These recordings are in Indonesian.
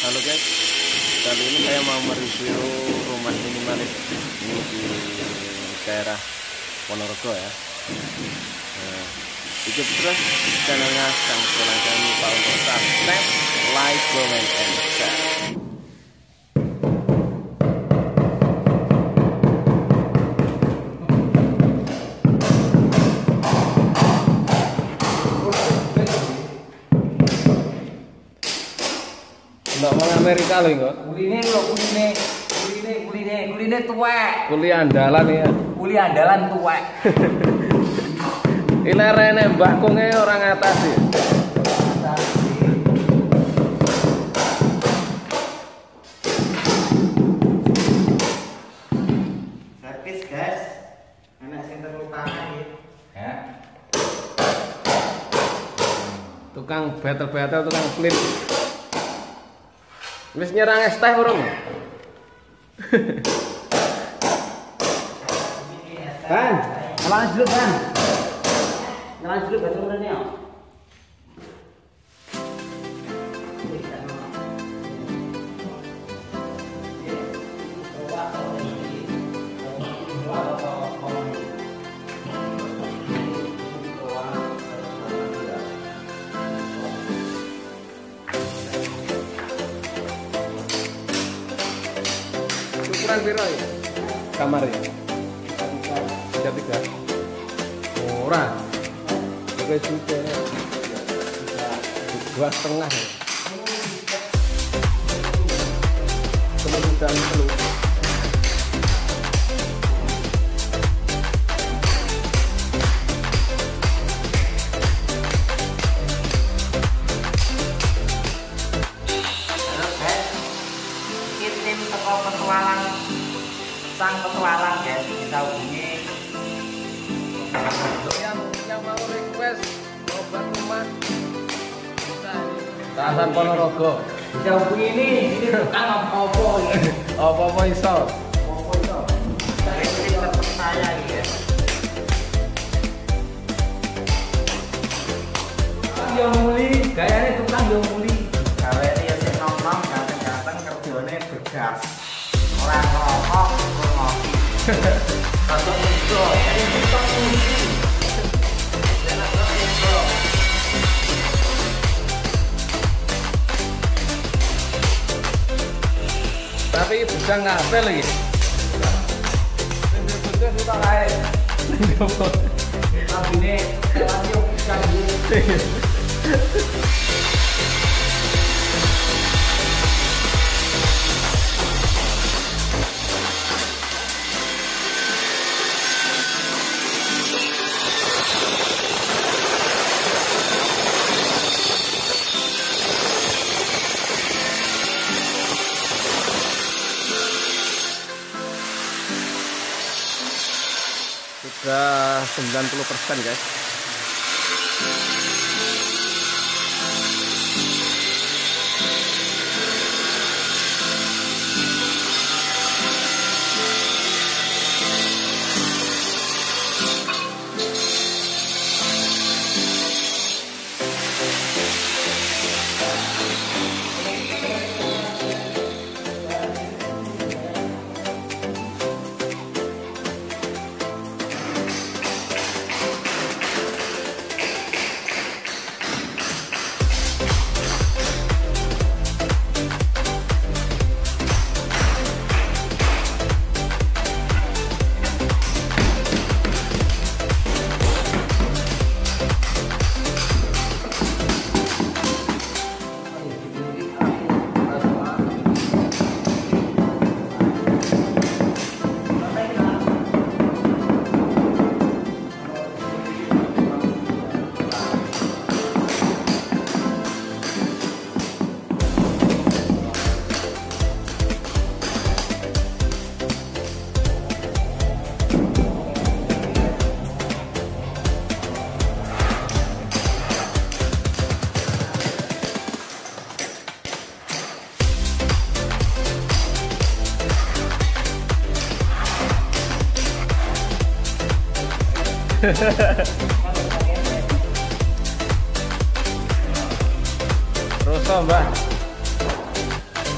Halo guys, kali ini saya mau mereview rumah minimalis ini di daerah Ponorogo ya. Ikuti terus channelnya Sang Pulang, jangan lupa untuk subscribe, like, comment, and share. Nggak mau Amerika loh kok. Kuline tuwek. Kuli andalan ya. Kuli andalan tuwek. Ini rene mbah kunge orang atas ya. Servis guys. Anak sing terlupakan ya. Tukang betel-betel, tukang clean. Wis nyerang es teh urung? Ban, ngelang jeruk ban. Ngelang jeruk betul betul ya. Ukuran piro ya? Kamar ya? 33. Ora. Oke juga. 2,5 ya. Kemudian perlu. Tim teko petualang sang petualang ya, kita hubungi yang mau request obat rumah bisa Tasan Ponorogo. bisa hubungi ini tukang apa-apa ya. Apa-apa iso. Apa itu? Saya tim terpercaya ya. Tukang yang muli, gayanya tukang yang muli. Gawe dia sing nom-nom ganteng-ganteng kerjane begas. Orang ngerokok, orang ngopi. Satu itu, jadi kita kunci. Tapi budang ngapel lagi. Betul sudah lain. Tapi ini hewan yang bukan sudah 90% guys. Rusuh mbak.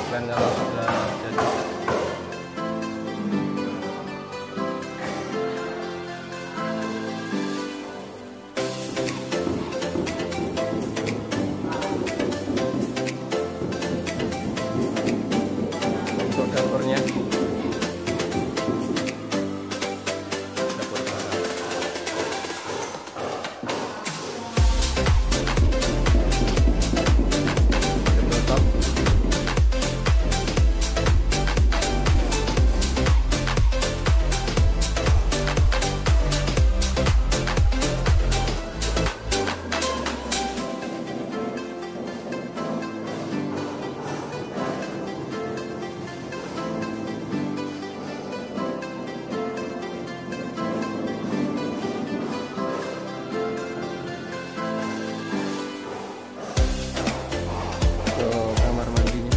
Dan kalau sudah jadi untuk dapurnya, dapur belakang. Dapur top. Untuk kamar mandinya.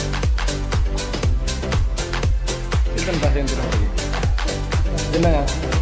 Itu kan bahasa yang turun lagi. Jenengan.